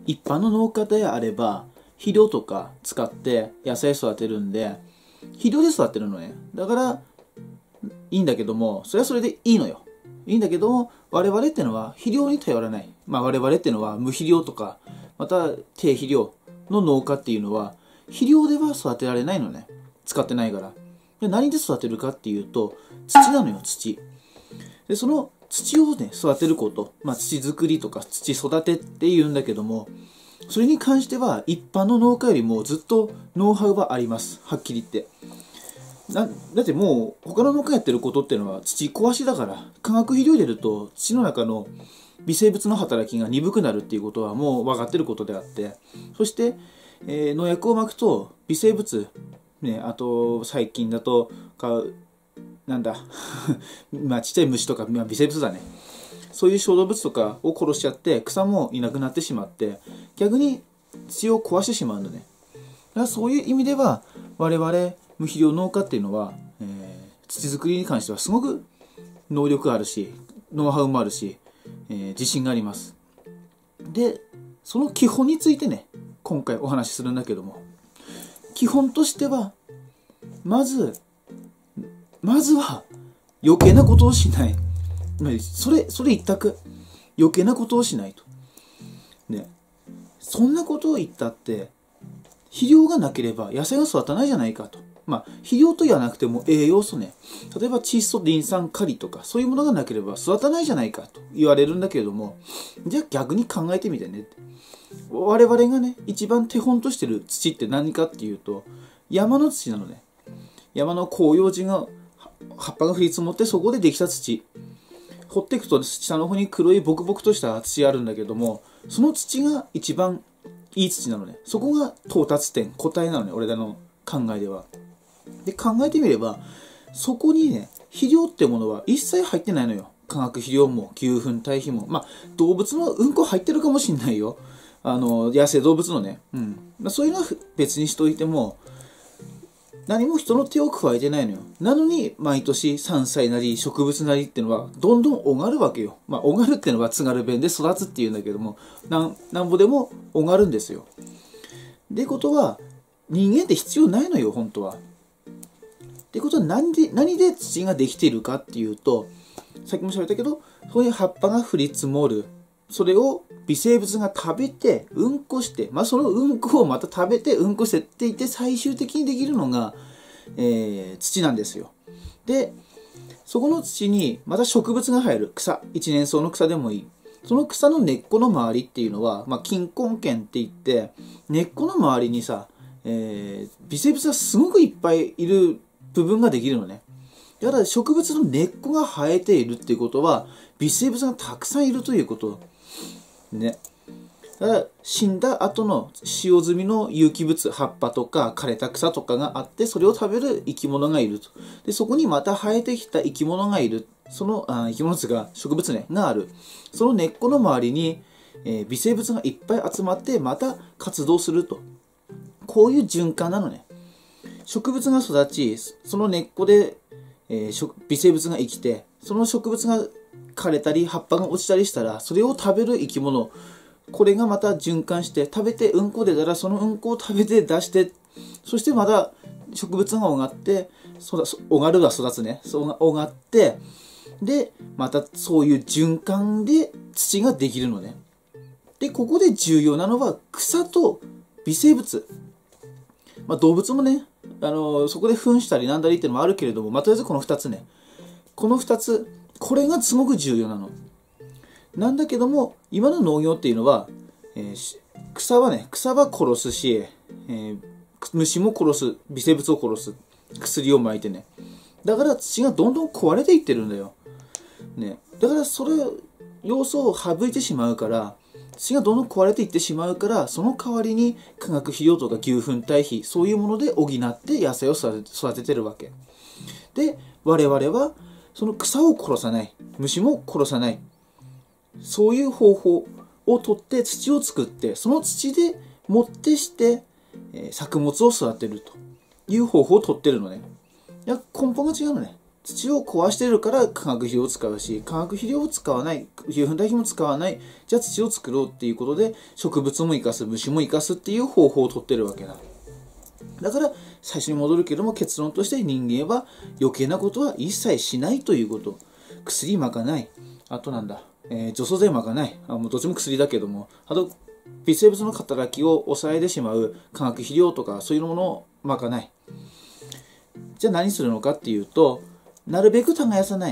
一般の農家であれば肥料とか使って野菜育てるんで、肥料で育てるのね。だからいいんだけども、それはそれでいいのよ。いいんだけども、我々ってのは肥料に頼らない。我々ってのは無肥料とかまた低肥料の農家っていうのは肥料では育てられないのね。使ってないから。で、何で育てるかっていうと土なのよ。土で、その土をね育てること、土作りとか土育てっていうんだけども、それに関しては一般の農家よりもずっとノウハウはあります。はっきり言って。だってもう他の農家やってることっていうのは土壊しだから、化学肥料入れると土の中の微生物の働きが鈍くなるっていうことはもう分かってることであって、そして、農薬をまくと微生物、ね、あと最近だとなんだちっちゃい虫とか、微生物だね、そういう小動物とかを殺しちゃって草もいなくなってしまって逆に土を壊してしまうんだね。だからそういう意味では我々無肥料農家っていうのは、土作りに関してはすごく能力があるしノウハウもあるし、自信があります。で、その基本についてね今回お話しするんだけども、基本としてはまずは余計なことをしない。それ一択。余計なことをしないと。ね。そんなことを言ったって、肥料がなければ野菜が育たないじゃないかと。肥料と言わなくても栄養素ね。例えば窒素、リン酸、カリとか、そういうものがなければ育たないじゃないかと言われるんだけれども、じゃあ逆に考えてみてね。我々がね、一番手本としてる土って何かっていうと、山の土なのね。山の広葉樹が葉っぱが降り積もってそこでできた土。掘っていくと下の方に黒いボクボクとした土があるんだけども、その土が一番いい土なのね。そこが到達点、答えなのね、俺らの考えでは。で、考えてみれば、そこにね、肥料ってものは一切入ってないのよ。化学肥料も牛糞堆肥も。動物のうんこ入ってるかもしんないよ。野生動物のね。そういうのは別にしといても、何も人の手を加えてないのよ。なのに、毎年山菜なり植物なりっていうのは、どんどんおがるわけよ。おがるっていうのは津軽弁で育つっていうんだけども、なんぼでもおがるんですよ。ってことは、人間って必要ないのよ、本当は。ってことは何で土ができているかっていうと、さっきも喋ったけど、そういう葉っぱが降り積もる。それを微生物が食べて、うんこして、そのうんこをまた食べて、うんこしてっていって、最終的にできるのが、土なんですよ。で、そこの土にまた植物が生える。草。一年草の草でもいい。その草の根っこの周りっていうのは、菌根圏って言って、根っこの周りにさ、微生物がすごくいっぱいいる部分ができるのね。だから植物の根っこが生えているっていうことは、微生物がたくさんいるということ。ね。だから死んだ後の使用済みの有機物、葉っぱとか枯れた草とかがあって、それを食べる生き物がいると。で、そこにまた生えてきた生き物がいる。その生き物が植物ね、がある。その根っこの周りに、微生物がいっぱい集まってまた活動すると。こういう循環なのね。植物が育ち、その根っこで、微生物が生きて、その植物が枯れたり葉っぱが落ちたりしたら、それを食べる生き物、これがまた循環して食べてうんこ出たらそのうんこを食べて出して、そしてまた植物がおがっておがるは育つね、そうおがって、でまたそういう循環で土ができるのね。でここで重要なのは草と微生物、動物もね、そこで糞したりなんだりっていうのもあるけれども、とりあえずこの2つね、この2つ、これがすごく重要なの。なんだけども、今の農業っていうのは、草は殺すし、虫も殺す、微生物を殺す、薬をまいてね。だから土がどんどん壊れていってるんだよ。ね。だからそれ、要素を省いてしまうから、土がどんどん壊れていってしまうから、その代わりに化学肥料とか牛糞堆肥、そういうもので補って野菜を育ててるわけ。で、我々は、その草を殺さない、虫も殺さない、そういう方法をとって土を作って、その土でもってして、作物を育てるという方法をとってるのね。いや根本が違うのね。 土を壊してるから化学肥料を使うし、化学肥料を使わない、牛糞堆肥も使わない、じゃあ土を作ろうっていうことで、植物も生かす、虫も生かすっていう方法をとってるわけだ。だから、最初に戻るけども、結論として人間は余計なことは一切しないということ。薬まかない。あとなんだ、除草剤まかない。もうどっちも薬だけども、あと、微生物の働きを抑えてしまう化学肥料とかそういうものをまかない。じゃあ何するのかっていうと、なるべく耕さない。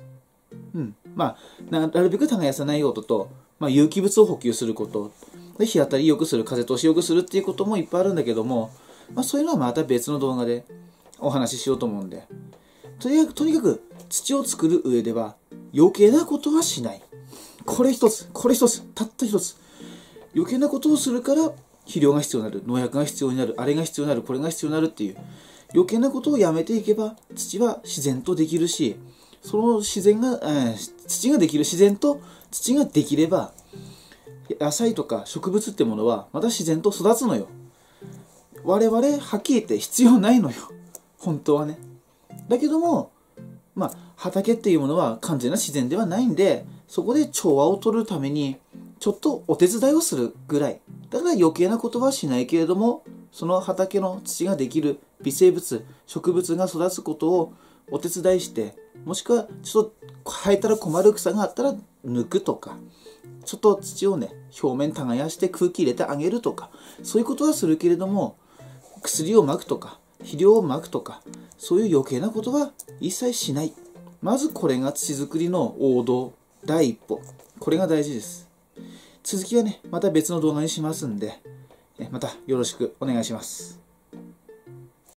なるべく耕さないことと、有機物を補給すること。で、日当たり良くする、風通し良くするっていうこともいっぱいあるんだけども、そういうのはまた別の動画でお話ししようと思うんで。とにかく土を作る上では余計なことはしない。これ一つ、たった一つ。余計なことをするから肥料が必要になる、農薬が必要になる、あれが必要になる、これが必要になるっていう余計なことをやめていけば土は自然とできるし、その自然が、土ができる自然と土ができれば野菜とか植物ってものはまた自然と育つのよ。我々はっきり言って必要ないのよ、本当はね。だけども畑っていうものは完全な自然ではないんで、そこで調和を取るためにちょっとお手伝いをするぐらい。だから余計なことはしないけれども、その畑の土ができる微生物、植物が育つことをお手伝いして、もしくはちょっと生えたら困る草があったら抜くとか、ちょっと土をね、表面耕して空気入れてあげるとか、そういうことはするけれども、薬をまくとか、肥料をまくとか、そういう余計なことは一切しない。まずこれが土作りの王道、第一歩。これが大事です。続きはね、また別の動画にしますんで、またよろしくお願いします。